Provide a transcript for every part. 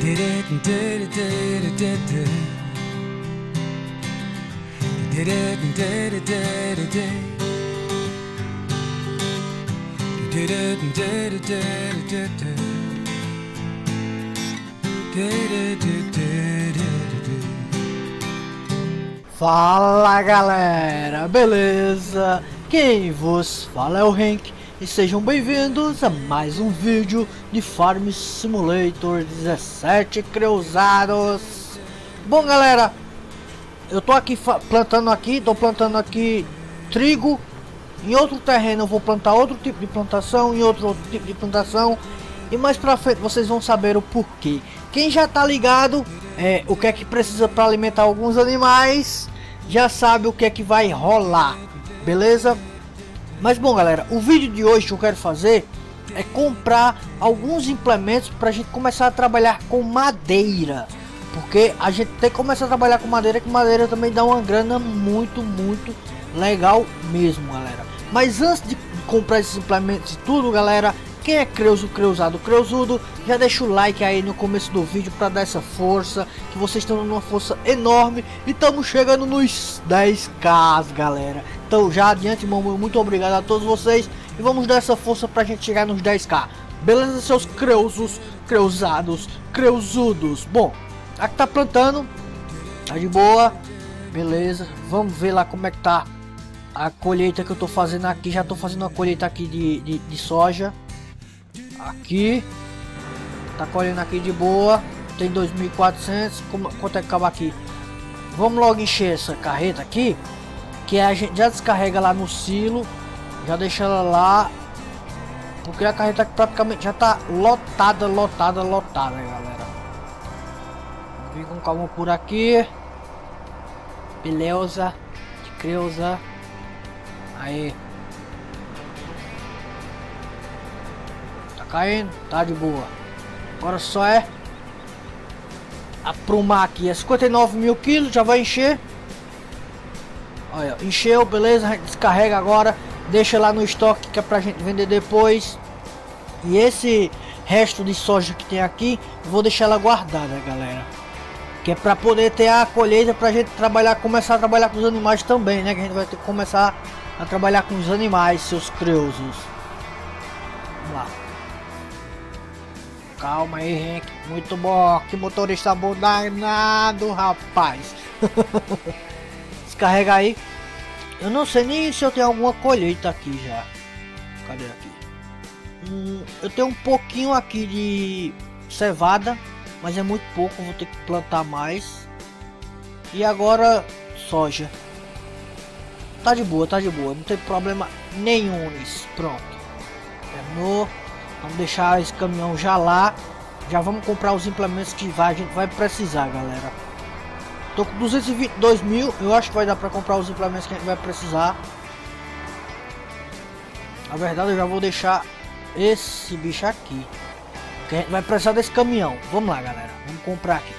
Fala galera, beleza? Quem vos fala é o Henk e sejam bem-vindos a mais um vídeo de Farm Simulator 17 Creusados. Bom galera, eu tô aqui plantando aqui trigo. Em outro terreno eu vou plantar outro tipo de plantação, em outro tipo de plantação, e mais pra frente vocês vão saber o porquê. Quem já tá ligado o que é que precisa para alimentar alguns animais, já sabe o que é que vai rolar, beleza? Mas bom galera, o vídeo de hoje que eu quero fazer é comprar alguns implementos para a gente começar a trabalhar com madeira, porque a gente tem que começar a trabalhar com madeira, que madeira também dá uma grana muito legal mesmo galera. Mas antes de comprar esses implementos e tudo galera, quem é creusudo, já deixa o like aí no começo do vídeo para dar essa força, que vocês estão dando uma força enorme e estamos chegando nos 10k galera. Então já adiante, muito obrigado a todos vocês e vamos dar essa força pra gente chegar nos 10k. Beleza, seus creusudos. Bom, aqui tá plantando, tá de boa, beleza. Vamos ver lá como é que tá a colheita que eu tô fazendo aqui. Já tô fazendo uma colheita aqui de soja. Aqui tá colhendo aqui de boa, tem 2.400. Quanto é que acaba aqui? Vamos logo encher essa carreta aqui, que a gente já descarrega lá no silo, já deixa ela lá, porque a carreta praticamente já tá lotada galera. Vem com calma por aqui, beleza, de creusa aí. Caindo, tá de boa. Agora só é aprumar aqui. É 59 mil quilos, já vai encher. Olha, encheu, beleza. A gente descarrega agora, deixa lá no estoque, que é pra gente vender depois. E esse resto de soja que tem aqui, eu vou deixar ela guardada galera, que é pra poder ter a colheita, pra gente começar a trabalhar com os animais também, né? Que a gente vai ter que começar a trabalhar com os animais, seus creusos. Vamos lá. Calma aí, Henk. Muito bom. Que motorista bom danado, rapaz. Descarrega aí. Eu não sei nem se eu tenho alguma colheita aqui já. Cadê aqui? Eu tenho um pouquinho aqui de cevada, mas é muito pouco. Vou ter que plantar mais. E agora soja. Tá de boa. Não tem problema nenhum nisso. Pronto. Terminou. Vamos deixar esse caminhão já lá. Já vamos comprar os implementos que a gente vai precisar galera. Tô com 222 mil. Eu acho que vai dar para comprar os implementos que a gente vai precisar. Na verdade eu já vou deixar esse bicho aqui, que a gente vai precisar desse caminhão. Vamos lá galera, vamos comprar aqui.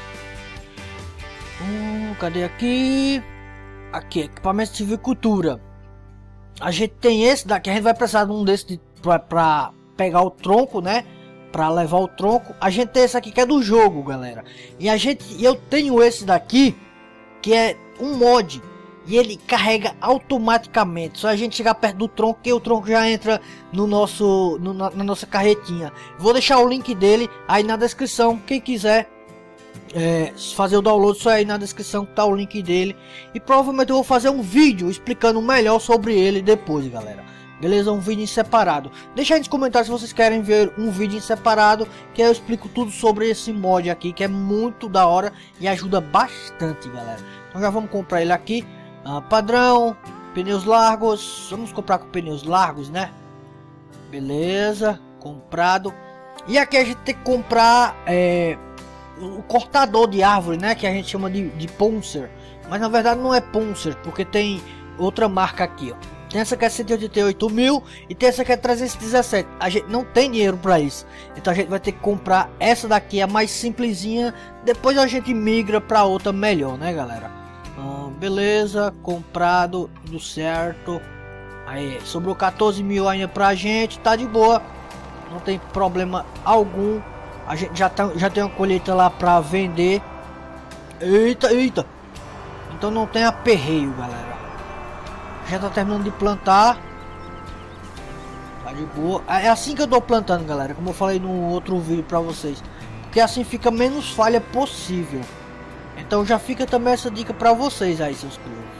Cadê aqui? Aqui, equipamento de silvicultura. A gente tem esse daqui. A gente vai precisar de um desse para pegar o tronco, né? Para levar o tronco. A gente tem esse aqui que é do jogo, galera. E eu tenho esse daqui que é um mod e ele carrega automaticamente. Só a gente chegar perto do tronco que o tronco já entra no na nossa carretinha. Vou deixar o link dele aí na descrição. Quem quiser fazer o download, só aí na descrição tá o link dele. E provavelmente eu vou fazer um vídeo explicando melhor sobre ele depois, galera. Beleza? Um vídeo em separado. Deixa aí nos comentários se vocês querem ver um vídeo em separado, que eu explico tudo sobre esse mod aqui, que é muito da hora e ajuda bastante, galera. Então já vamos comprar ele aqui. Padrão, pneus largos. Vamos comprar com pneus largos, né? Beleza, comprado. E aqui a gente tem que comprar o cortador de árvore, né? Que a gente chama de Poncer. Mas na verdade não é Poncer, porque tem outra marca aqui, ó. Tem essa que é 188 mil e tem essa que é 317. A gente não tem dinheiro para isso, então a gente vai ter que comprar essa daqui, a mais simplesinha. Depois a gente migra para outra melhor, né galera? Beleza, comprado, tudo certo. Aí sobrou 14 mil ainda pra gente, tá de boa, não tem problema algum. A gente já tem uma colheita lá pra vender. Eita, eita. Então não tem aperreio, galera. Já tá terminando de plantar. Tá de boa. É assim que eu tô plantando, galera. Como eu falei no outro vídeo pra vocês. Porque assim fica menos falha possível. Então já fica também essa dica pra vocês aí, seus curiosos.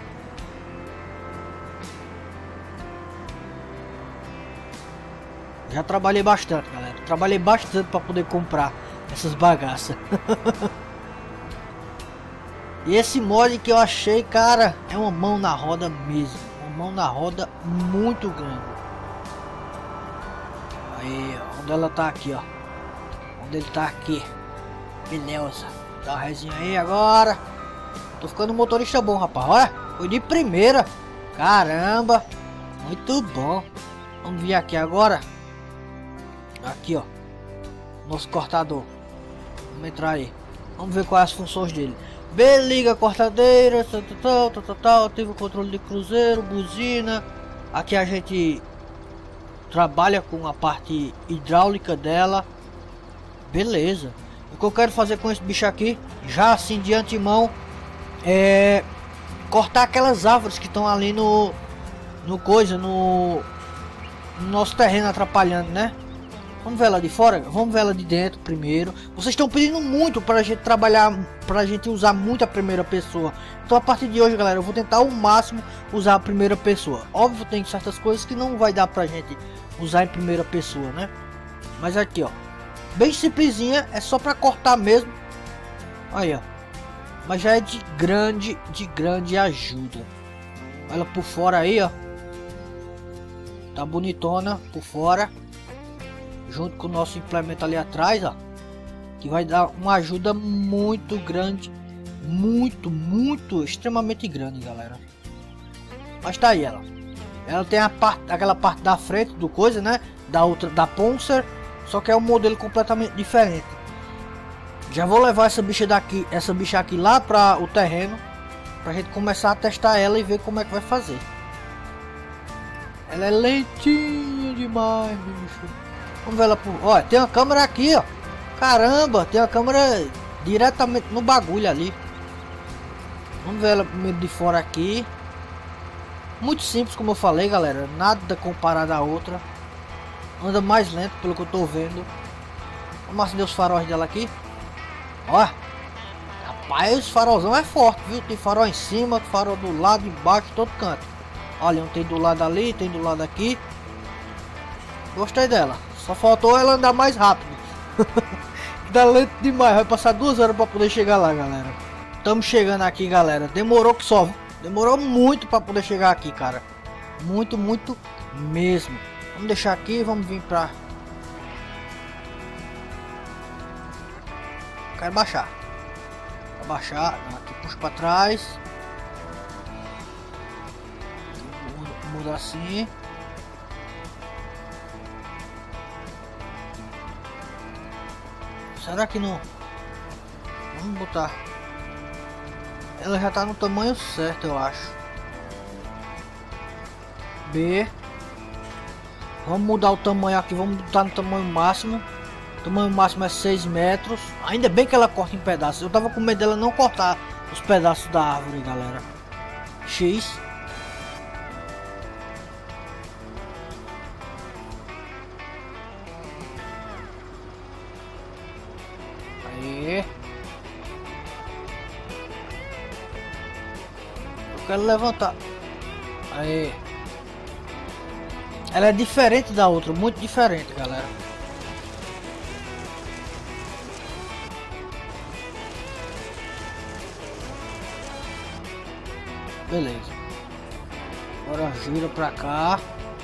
Já trabalhei bastante, galera. Trabalhei bastante para poder comprar essas bagaças. E esse mod que eu achei, cara, é uma mão na roda mesmo. Uma mão na roda muito grande. Aí, onde ela tá aqui, ó. Onde ele tá aqui. Beleza. Dá uma resinha aí agora. Tô ficando motorista bom, rapaz. Olha, foi de primeira. Caramba. Muito bom. Vamos vir aqui agora. Aqui, ó, nosso cortador. Vamos entrar aí. Vamos ver quais as funções dele. Liga cortadeira, ativa o controle de cruzeiro, buzina. Aqui a gente trabalha com a parte hidráulica dela. Beleza. O que eu quero fazer com esse bicho aqui, já assim de antemão, é cortar aquelas árvores que estão ali no nosso terreno atrapalhando, né? Vamos ver ela de fora, vamos ver ela de dentro primeiro. Vocês estão pedindo muito para a gente trabalhar, para a gente usar muito a primeira pessoa. Então a partir de hoje, galera, eu vou tentar ao máximo usar a primeira pessoa. Óbvio, tem certas coisas que não vai dar pra gente usar em primeira pessoa, né? Mas aqui, ó, bem simplesinha, é só para cortar mesmo. Aí, ó, mas já é de grande ajuda. Olha por fora aí, ó, tá bonitona por fora. Junto com o nosso implemento ali atrás, ó, que vai dar uma ajuda muito grande, extremamente grande, galera. Mas tá aí ela. Ela tem aquela parte da frente do coisa, né? Da outra, da Poncer, só que é um modelo completamente diferente. Já vou levar essa bicha aqui lá para o terreno, pra gente começar a testar ela e ver como é que vai fazer. Ela é lentinha demais, bicho. Vamos ver ela por... Olha, tem uma câmera aqui, ó. Caramba, tem uma câmera diretamente no bagulho ali. Vamos ver ela primeiro de fora aqui. Muito simples, como eu falei, galera. Nada comparado à outra. Anda mais lento, pelo que eu tô vendo. Vamos acender os faróis dela aqui. Ó. Rapaz, os farolzão é forte, viu? Tem farol em cima, farol do lado, embaixo, todo canto. Olha, tem do lado ali, tem do lado aqui. Gostei dela. Só faltou ela andar mais rápido. Dá lento demais. Vai passar 2 horas para poder chegar lá, galera. Estamos chegando aqui, galera. Demorou que só. Demorou muito para poder chegar aqui, cara. Muito mesmo. Vamos deixar aqui. Vamos vir para... Quero baixar. Vou baixar. Aqui puxa para trás. Muda assim. Será que não? Vamos botar. Ela já tá no tamanho certo, eu acho. B. Vamos mudar o tamanho aqui. Vamos botar no tamanho máximo. O tamanho máximo é 6 metros. Ainda bem que ela corta em pedaços. Eu tava com medo dela não cortar os pedaços da árvore, galera. X. Eu quero levantar. Aí. Ela é diferente da outra, muito diferente, galera. Beleza. Agora gira pra cá.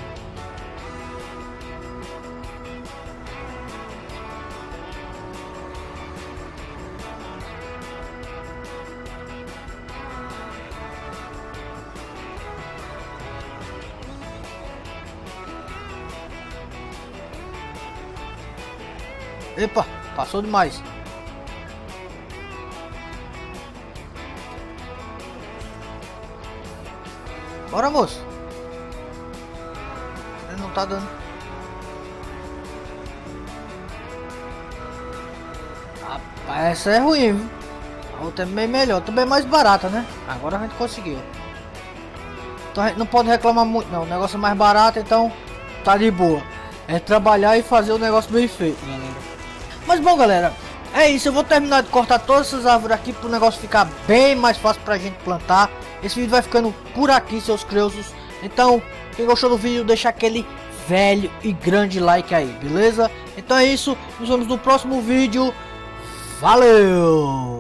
Epa, passou demais. Bora, moço. Ele não tá dando. Rapaz, essa é ruim, viu? A outra é bem melhor, também mais barata, né? Agora a gente conseguiu. Então a gente não pode reclamar muito não, o negócio é mais barato, então tá de boa. É trabalhar e fazer o negócio bem feito, galera. Mas bom, galera, é isso, eu vou terminar de cortar todas essas árvores aqui para o negócio ficar bem mais fácil pra gente plantar. Esse vídeo vai ficando por aqui, seus creusos. Então, quem gostou do vídeo, deixa aquele velho e grande like aí, beleza? Então é isso, nos vemos no próximo vídeo. Valeu!